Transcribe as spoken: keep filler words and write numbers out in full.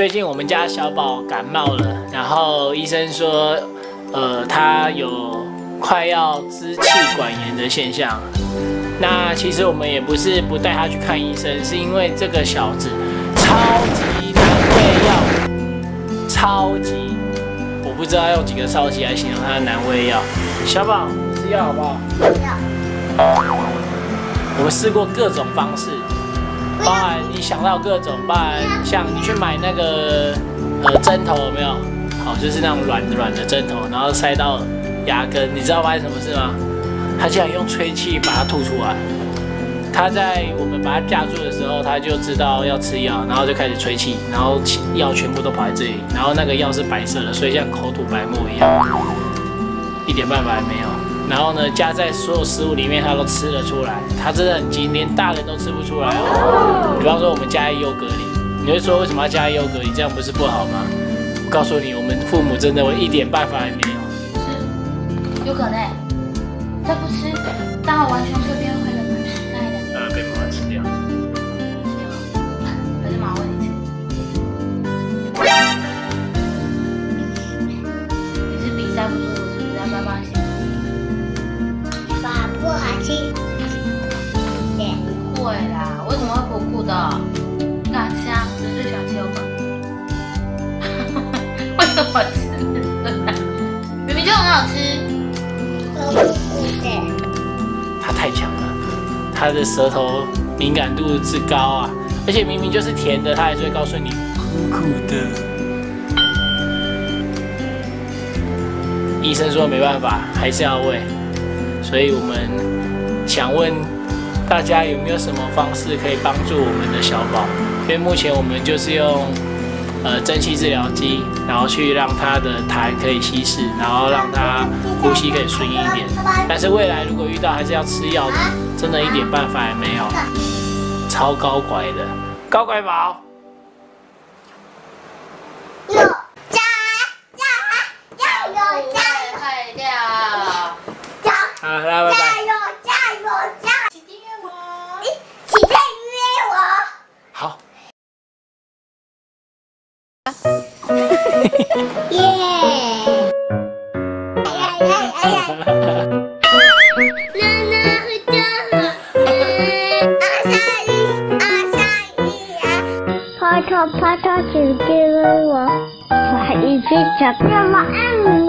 最近我们家小宝感冒了，然后医生说，呃，他有快要支气管炎的现象。那其实我们也不是不带他去看医生，是因为这个小子超级难喂药，超级，我不知道用几个超级来形容他的难喂药。小宝，吃药好不好？要。我们试过各种方式。 包含你想到各种，包含像你去买那个呃针头有没有？好，就是那种软软的针头，然后塞到牙根。你知道发生什么事吗？他竟然用吹气把它吐出来。他在我们把它架住的时候，他就知道要吃药，然后就开始吹气，然后药全部都跑在这里，然后那个药是白色的，所以像口吐白沫一样，一点办法也没有。 然后呢，加在所有食物里面，它都吃得出来。它真的很精，连大人都吃不出来哦。比方说，我们加在优格里，你会说为什么要加在优格里？这样不是不好吗？我告诉你，我们父母真的会一点办法也没有。 是优格嘞，再不吃，大完全会变坏的吗？那一点。 呃，被妈妈吃掉。 吃掉，还是妈喂你吃？你是比赛不舒服，是不是要爸爸先？ 不好吃， 不会啦，为什么会苦苦的？敢吃啊，只是想吃优格。为什么吃？明明就很好吃。 苦苦的。 他太强了，他的舌头敏感度之高啊，而且明明就是甜的，他还是会告诉你苦苦的。医生说没办法，还是要喂。 所以我们想问大家有没有什么方式可以帮助我们的小宝？因为目前我们就是用呃蒸汽治疗机，然后去让他的痰可以稀释，然后让他呼吸可以顺一点。但是未来如果遇到还是要吃药的，真的一点办法也没有。超高拐的高拐宝。 好，来，拜拜。 加油，加油，加油！请订阅我，请订阅我。 好。 耶！哎呀呀哎呀！奶奶回家了。阿三姨，阿三姨呀！拍拖拍拖，请订阅我。我还一直想要晚安。